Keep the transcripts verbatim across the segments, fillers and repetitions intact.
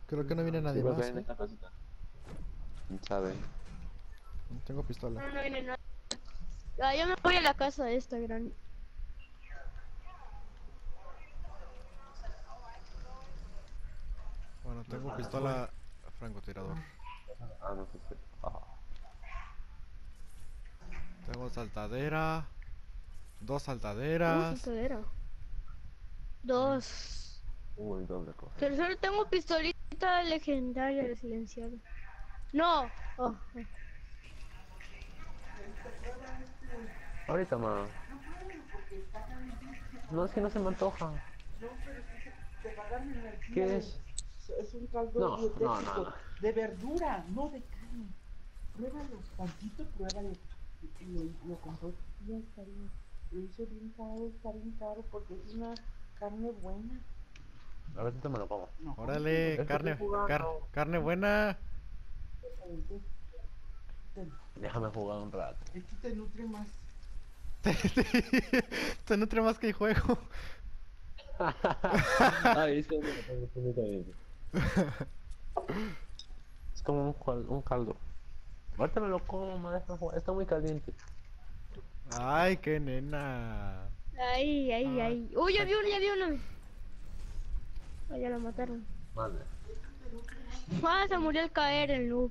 Creo que no viene Sí, nadie creo que más, hay en ¿eh? esta casita. ¿Quién sabe? Tengo pistola. No, no viene nada. Ah, yo me voy a la casa esta grande. Bueno, tengo pistola francotirador. Ah, no sé si. Ah, Tengo saltadera. Dos Uh, saltaderas. saltadera. Dos. uy, doble cosa. Pero solo tengo pistolita legendaria de silenciado. No. Oh, oh. Ahorita más. No, es que no se me antoja. Te pagan energía. ¿Qué de- es? Es un caldo No, no, dietético no, no. de verdura, no de carne. Pruébalo, tantito, pruébalo. Y lo, lo compró y ya está bien. Lo hizo bien caro, está bien caro porque es una carne buena. A ver si te me lo como. No, Órale, Es que carne, estoy jugando. car- carne buena. entonces, te- Déjame jugar un rato. esto te nutre más. Te, te- te nutre más que el juego. Ay, es que no, no, no, no, es como un, cal- un caldo. Ahorita me lo como, ma, déjame jugar. Está muy caliente. Ay, qué nena. Ay, ay, Ah, ay. Uy, ya vi uno, ya vi uno. Ah, ya lo mataron. Vale. Ah, se murió al caer el noob.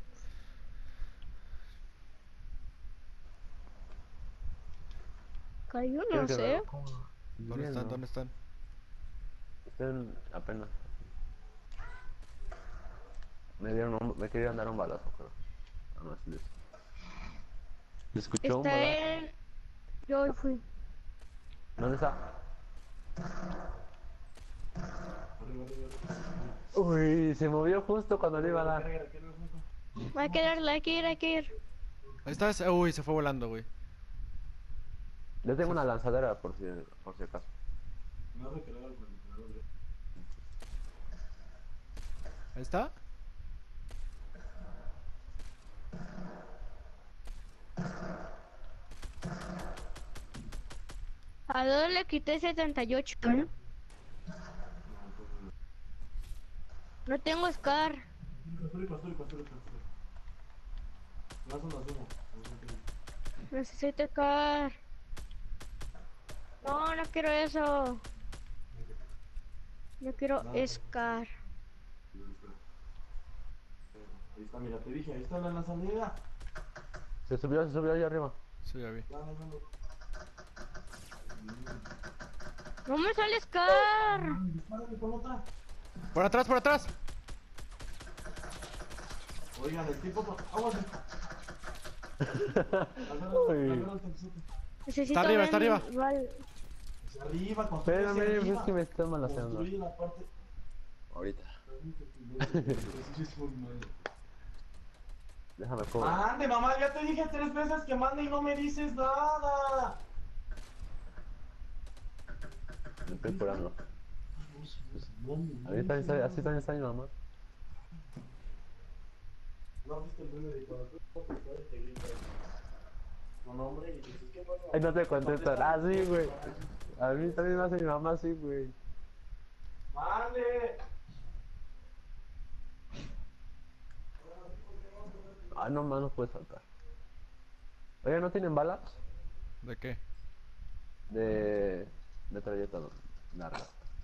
Cayó, Quiero no que me sé. lo coma. ¿Dónde están? ¿Dónde están? Están apenas. Me dieron un, me querían dar un balazo, pero. No, no, les, ¿le escuchó un Está balazo? en... Yo fui. ¿Dónde está? Uy, se movió justo cuando le iba a dar. Hay que darle, hay que ir, hay que ir. Ahí estás. Uy, se fue volando, güey. Yo tengo una lanzadera por si, por si acaso. Ahí está. A dos le quité setenta y ocho, ¿no? No tengo Scar. Necesito Scar. No, no quiero eso. No quiero Scar. Ahí está, mira, te dije, ahí está la lanzadera. Se subió, se subió allá arriba. Sí, ya vi. No me sale Scar. Dispárale con otra. Por atrás, por atrás. Oigan, el tipo con... Aguas. Uy. Necesito Está arriba, está ver- arriba. Vale. Arriba, construye hacia Espérame, arriba. es que me está malaseando. Construye la parte... Ahorita. Déjame cobrar. Mande, mamá, ya te dije tres veces que mande y no me dices nada. Me estoy curando. Ahí también está, así también está mi mamá. No viste el meme de cuando tú te grita tu nombre y dices, ¿qué pasa? Ay, no te contestan. Ah, sí, güey. A mí también me hace mi mamá así, güey. ¡Mande! Ah, no, más no puede saltar. Oye, ¿no tienen balas? ¿De qué? De... de trayecto larga.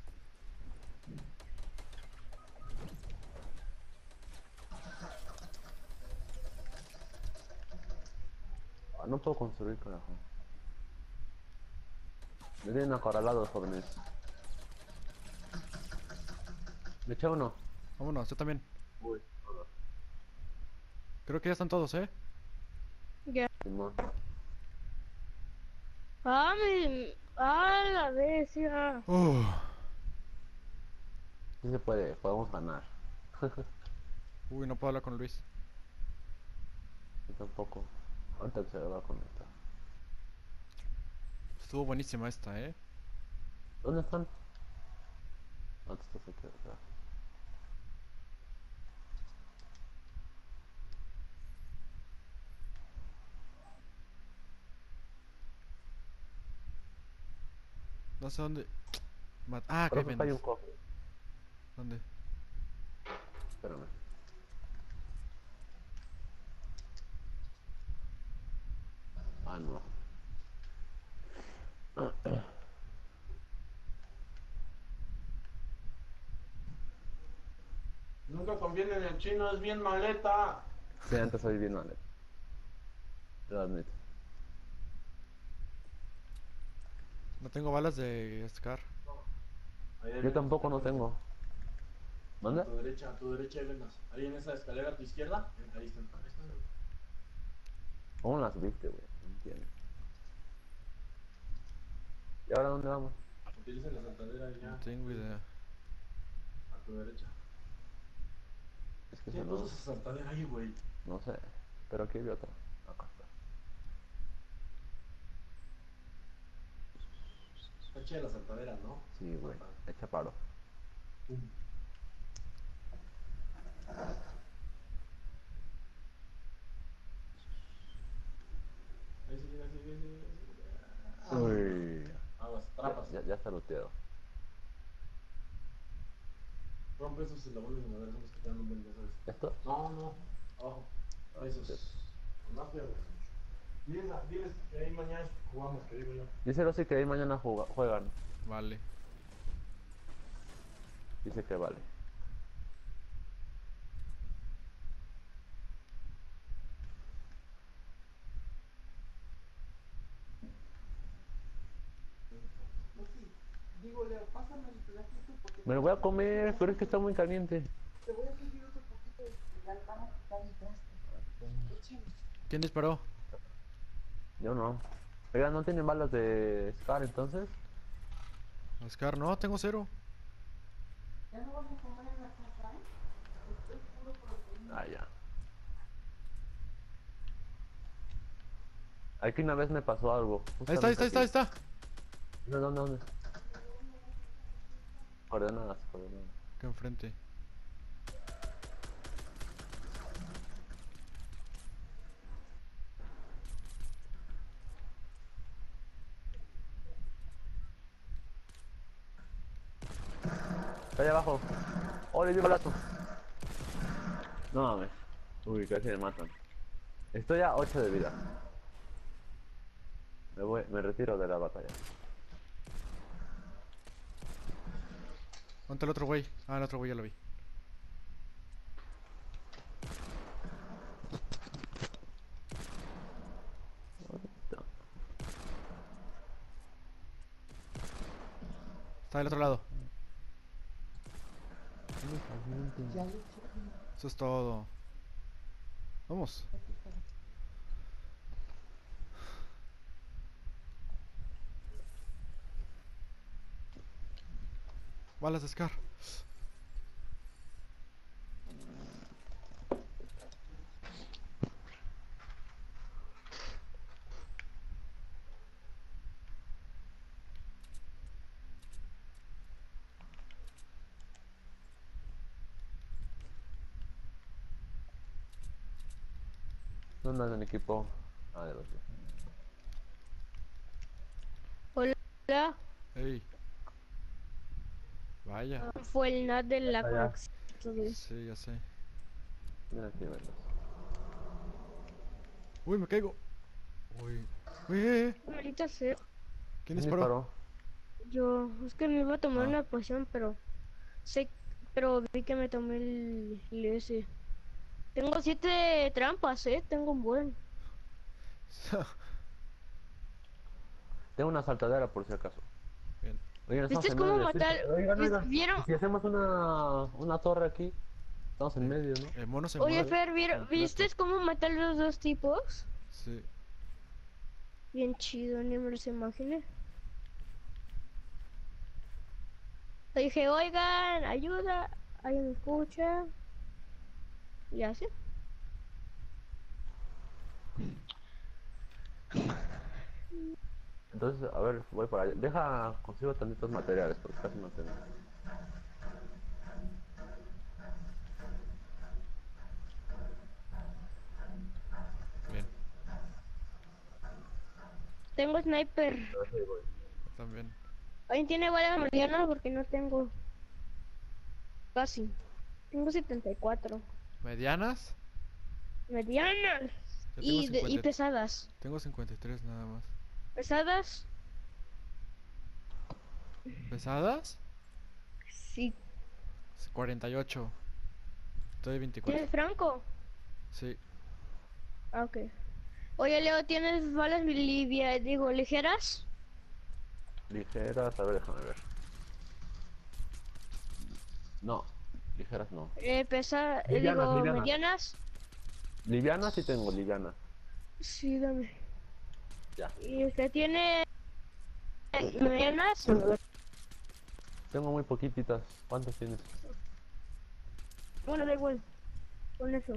Ah, no puedo construir, carajo. Me tienen acorralados, jóvenes. Me eché uno. Vámonos, yo también. Uy, Creo que ya están todos, ¿eh? Ya. Simón. Ah, me... Ah, la vez, ya. Uh, Sí se puede, podemos ganar. Uy, no puedo hablar con Luis. Yo tampoco. Ahorita se va a conectar. Estuvo buenísima esta, ¿eh? ¿Dónde están? Ah, tú estás aquí atrás. No sé dónde. Mat- ah, Creo qué que acá hay un vendas. cofre. ¿Dónde? Espérame. Ah, no. Nunca conviene en el chino, es bien maleta. Sí, antes soy bien mal. Te lo admito. No tengo balas de Scar. Ahí hay Yo venas, tampoco no enfrente. tengo. A ¿Manda? tu derecha, a tu derecha hay venas. Ahí en esa escalera a tu izquierda, ahí están. Ahí están. ¿Cómo las viste, güey? No entiendo. ¿Y ahora dónde vamos? Utilicen la saltadera y ya. No tengo idea. A tu derecha. Es que ¿Quién eso puso no, esa saltadera ahí, güey? no sé. Pero aquí vi otra. Acá está. Está chida la saltadera, ¿no? Sí, güey. Echa paro. Pum. Ahí sigue, ahí sigue, ahí sigue, ahí sigue. Uy. Aguas, Ya, trampas. ya, ya está looteado. Rompe esos eslabones de madera, son los que te dan un buen, ya sabes. ¿Esto? No, no, abajo. Ah, Esos. sí. Más cuidado. Diles, a- diles que ahí mañana jugamos, que digo yo. Díselo si que ahí mañana juga- juegan. Vale. Dice que vale. No, sí. Digo, Leo, pásame el pedacito porque Me lo voy a comer, pero es que está muy caliente. te voy a pedir otro poquito y ya van a quitar el traste. Échale. ¿Quién disparó? Yo no. Oiga, ¿no tienen balas de Scar entonces? Scar, no, tengo cero. Ya no vamos a comer en la casa, ¿eh? Esto es puro proteína. Ah, ya. Aquí una vez me pasó algo. Ahí está, ahí está, ahí está, ahí justamente está. aquí. ¿Dónde, dónde, dónde? Coordenadas, coordenadas. Acá enfrente. Está allá abajo. ¡Oh, le dio balazo! No mames. Uy, casi me matan. Estoy a ocho de vida. Me voy, me retiro de la batalla. ¿Dónde está el otro güey? Ah, el otro güey ya lo vi. Está del otro lado. Ya le eché. Eso es todo. Vamos. Balas de Scar. ¿Dónde anda el equipo? Ah, de los dos. Hola. Ey. Vaya. Ah, Fue el N A T de la Allá. conexión. Sí, ya sé. Mira aquí, verlos. Uy, me caigo. Uy. Uy, eh, eh. Maldita sea. ¿Quién disparó? Yo, es que me iba a tomar Ah. una poción, pero sé, pero vi que me tomé el, el ese. Tengo siete trampas, eh, tengo un buen. Tengo una saltadera por si acaso. Bien. Oigan, estamos ¿Viste en cómo medio. matar? Oigan, ¿Vis- oigan. ¿Vieron? ¿Y si hacemos una, una torre aquí? Estamos en medio, ¿no? El mono se Oye, mueve. Fer, ¿vieron- completo. ¿viste cómo matar los dos tipos? Sí. Bien chido, ni me los imaginé. Le dije, oigan, ayuda, alguien me escucha. Y así. Entonces, a ver, voy para allá. Deja, consigo tantitos materiales porque casi no tengo. Bien. Tengo sniper. Pero sí, voy. También. ¿Alguien tiene balas medianas? Porque no tengo. Casi. Tengo setenta y cuatro. ¿Medianas? Medianas. Yo tengo Y, de- y cincuenta. pesadas. Tengo cincuenta y tres nada más. Pesadas. ¿Pesadas? Sí. cuarenta y ocho. Estoy veinticuatro. ¿Tienes franco? Sí. Ah, ok. Oye, Leo, ¿tienes balas livia, digo, ligeras? Ligeras, a ver, déjame ver. No, ligeras no. Eh, pesa, eh, Livianas, digo, livianas. medianas. Livianas sí tengo, livianas. Sí, dame. Ya. ¿Y usted tiene medianas? Tengo muy poquititas. ¿Cuántas tienes? Bueno, da igual. Con eso.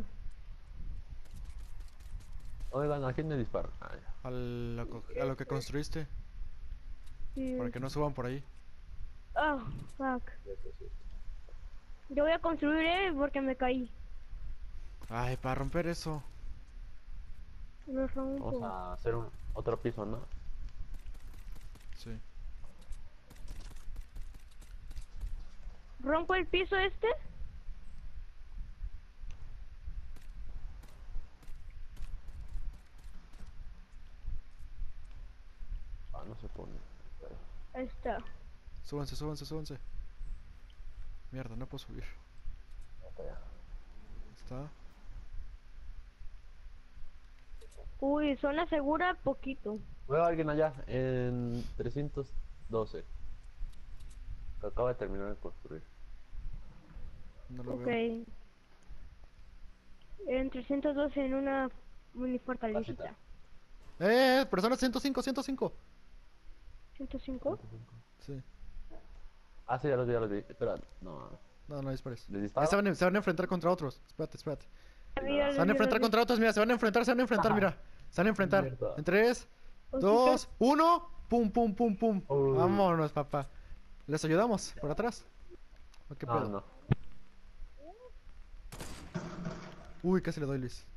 Oigan, ¿a quién le disparan? Ah, ya. A lo, co- a lo que construiste. Sí. Para que no suban por ahí. Ah, fuck. Yo voy a construir, eh, porque me caí. Ay, para romper eso. Lo rompo. Vamos a hacer un, otro piso, ¿no? Sí. ¿Rompo el piso este? Ah, no se pone. Espera. Ahí está. Súbanse, súbanse, súbanse. Mierda, no puedo subir. Hasta allá. Está. Uy, zona segura, poquito. Veo a alguien allá en trescientos doce. Que acaba de terminar de construir. No lo Ok. veo. En trescientos doce en una mini Casita. fortalecita. ¡Eh! Persona ciento cinco, ciento cinco. ¿ciento cinco? Sí. Ah, sí, ya los vi, ya los vi. Espera, no. No, no dispares. ¿Les Ahí disparo? se van, a- se van a enfrentar contra otros. Espérate, espérate. Mira, Se van a enfrentar contra otros, mira, se van a enfrentar, se van a enfrentar, Ajá. mira. Se van a enfrentar. Mierda. En tres, dos, uno. Pum, pum, pum, pum. Uy. Vámonos, papá. ¿Les ayudamos? ¿Por atrás? ¿O qué No, pedo? no. Uy, casi le doy, Luis.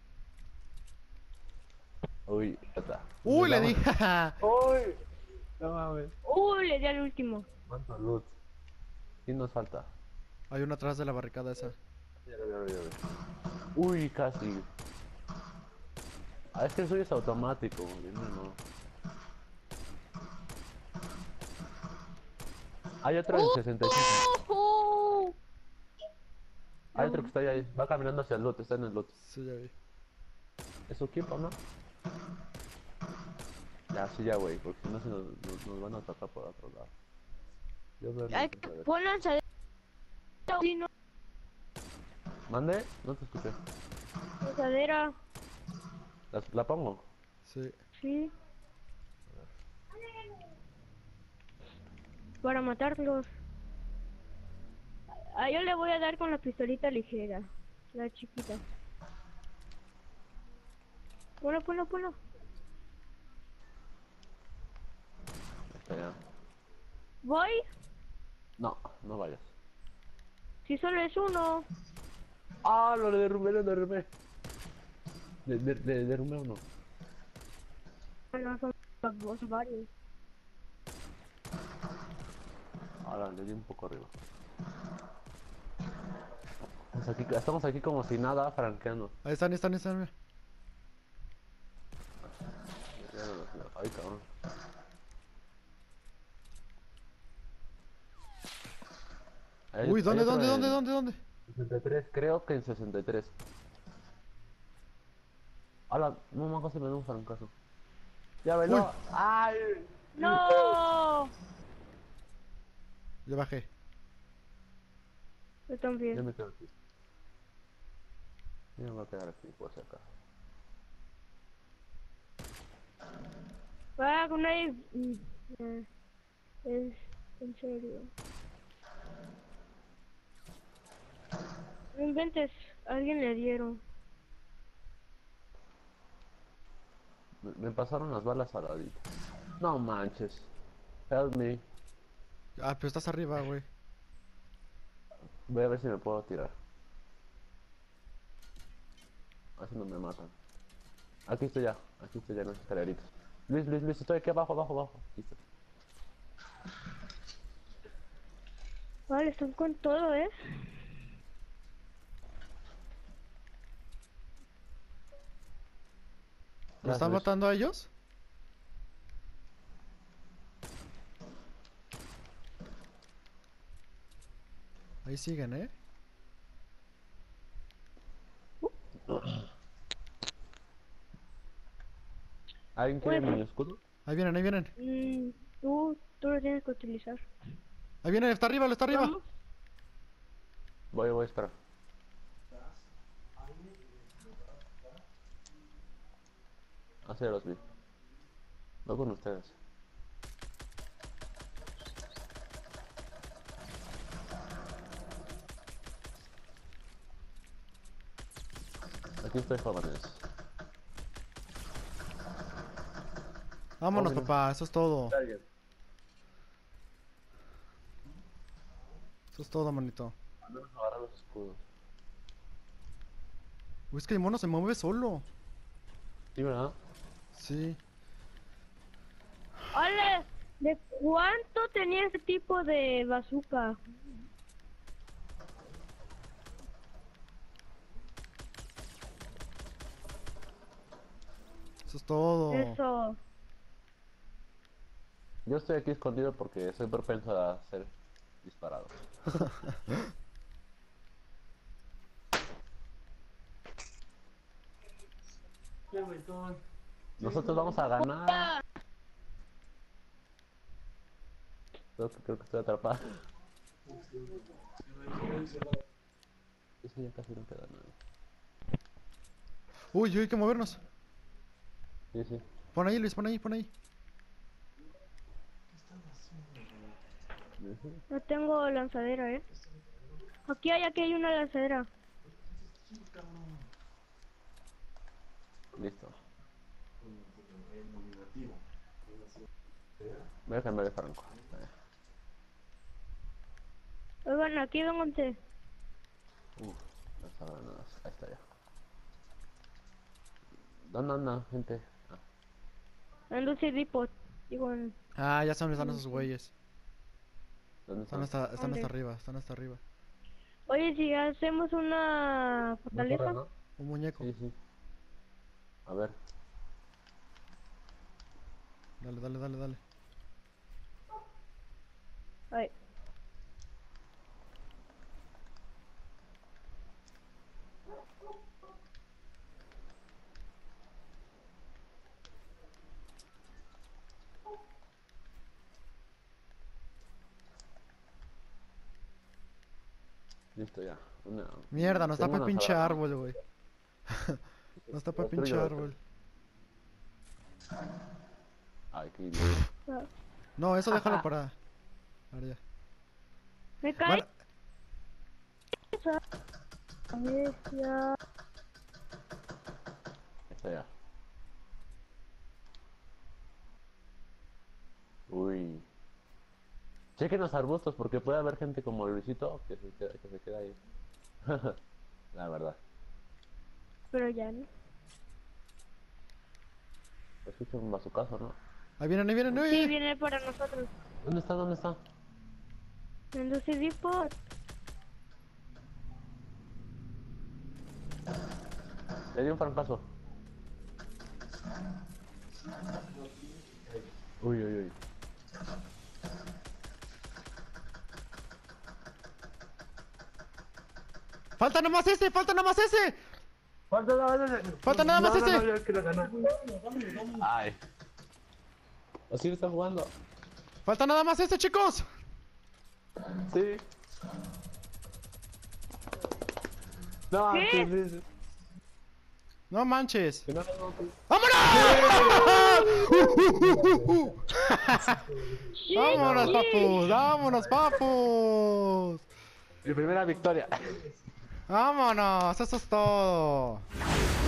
Uy, ya está. Uy, le di. Uy. No mames. Uy, le di al último. ¿Cuánto loot? ¿Quién nos falta? Hay uno atrás de la barricada esa. Ya lo vi, ya lo vi, ya lo vi. Uy, casi. Ah, es que el suyo es automático. el mío no. Hay otro en sesenta y cinco. Uh, Hay otro que está ahí, ahí. Va caminando hacia el loot, está en el loot. Sí, ya vi. ¿Es su equipo, no? Ya, sí, ya, güey, porque si no se nos, nos, nos van a atacar por otro lado. Yo veo hay lentes, que a ver. poner lanzadera. Sí, no, ¿Mande? No te escuché. lanzadera. ¿La, la pongo? Sí. Sí. Para matarlos. A yo le voy a dar con la pistolita ligera. La chiquita. Ponlo, ponlo, ponlo. Está ya. Voy. No, no vayas. Si solo es uno. Ah, lo derrumbé, lo derrumbé. Le, le, le derrumbé uno. No, son son varios. Ahora le di un poco arriba. Estamos aquí, estamos aquí como si nada, franqueando. Ahí están, ahí están, ahí están, mira. Ay, cabrón. Hay- Uy, hay ¿dónde, otro dónde, en dónde, dónde, dónde? sesenta y tres, creo que en sesenta y tres. Hola, no me casi me da un francazo. Ya Uy. velo. ¡Ay! ¡No! Ya bajé. Yo Ya también. me quedo aquí. Yo me voy a quedar aquí, por si acaso. Ah, con ahí. mm, eh, Es en serio. No inventes, a alguien le dieron. Me, me pasaron las balas saladitas. No manches. Help me. Ah, pero estás arriba, güey. Voy a ver si me puedo tirar. Así no me matan. Aquí estoy ya. Aquí estoy ya en las escaleritas. Luis, Luis, Luis, estoy aquí abajo, abajo, abajo. Aquí estoy. Vale, están con todo, ¿eh? ¿Lo están Gracias. matando a ellos? Ahí siguen, ¿eh? ¿Alguien quiere Bueno. mi escudo? Ahí vienen, ahí vienen. Mm, tú, tú lo tienes que utilizar. Ahí vienen, está arriba, lo está arriba. Vamos. Voy, voy, espera. Así los vi. Voy con ustedes. Aquí estoy, jóvenes. Vámonos, Oh, mira. papá, eso es todo. Alguien. Eso es todo, manito. Vamos a agarrar los escudos. Uy, es que el mono se mueve solo. Sí, ¿verdad? Sí. Ole, ¿de cuánto tenía ese tipo de bazooka? Eso es todo. Eso. Yo estoy aquí escondido porque soy propenso a ser disparado. Nosotros vamos a ganar. Creo que, creo que estoy atrapado. Eso ya casi no queda nada. Uy, uy, hay que movernos. Sí, sí. Pon ahí, Luis, pon ahí, pon ahí. Ujú. No tengo lanzadera, ¿eh? Aquí hay, aquí hay una lanzadera. Listo. Voy a cambiar de franco. Oigan, aquí vénganse. Uf, no está nada. Ahí está ya. ¿Dónde anda, gente? Ah, En Lucy Depot. Digo, en... Ah, ya saben, están esos güeyes. ¿dónde Están está? hasta, están ¿Dónde? hasta arriba, están hasta arriba. Oye, si hacemos una fortaleza. ¿no? Un muñeco. Sí, sí. A ver. Dale, dale, dale, dale. Ay. Listo ya. Una... Mierda, nos Tengo tapa el una pinche sabana. árbol, güey. Nos tapa el Destruyo pinche esto. árbol. Ay, qué idiota. Ah, No, eso déjalo para... para allá. Me cae. Bueno, A ver, ya. Está ya. Uy. Chequen los arbustos porque puede haber gente como Luisito que se queda, que se queda ahí. La verdad. Pero ya no. Escucho un bazucazo, ¿no? ahí vienen, ahí vienen, Sí, uy. viene para nosotros. ¿Dónde está? ¿Dónde está? En Lucy Depot. Le di un francazo. Uy, uy, uy. Falta nomás ese, falta nomás ese. Falta nada más ese. Falta nada más ese. yo quiero ganar. Ay. Así está jugando. Falta nada más ese, chicos. Sí. No, ¿Qué? que, que, No manches. que no, no, no. ¡Vámonos! ¡Vámonos, papus! ¡Vámonos, papus! Mi primera victoria. ¡Vámonos! Eso es todo.